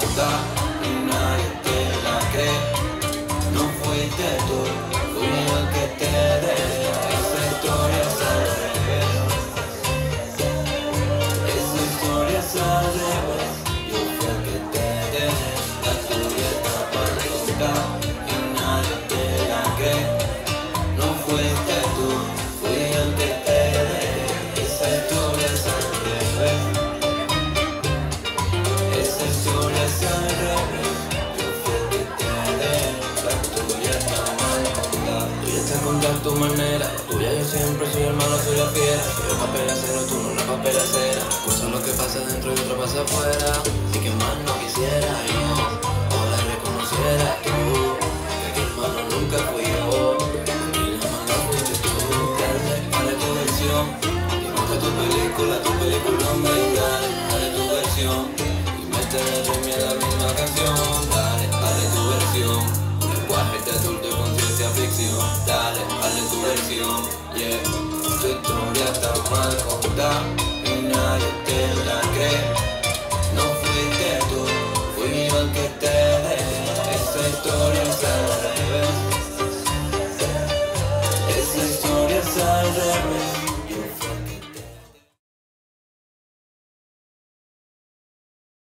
contar y nadie te la cree. No fuiste tú, fui el que te dejé. Esa historia es al revés. Esa historia es al revés. Yo fui el que te dejé. La tuya está para contar y nadie te la cree. No fuiste tú, fui el que te dejé. Esa historia es al revés. Esa historia es al revés. Yo fui el que te dejé. La tuya está mal contada. Tú ya te contar tu manera. La tuya yo siempre soy el malo, soy la fiera. Soy el papelacero, tú no la papelacera. Cosas lo que pasa dentro y otra pasa afuera. Así que más no quisiera yo. Ojalá reconociera tú que tu hermano nunca fui yo. Y la mala fuiste tú. Dale tu versión. Y monta tu película mental. Dale tu versión. Y métele ritmo a la misma canción. Dale tu versión. Lenguaje de adulto y conciencia ficción. Dale tu versión. Yeah, tu historia está mal contada.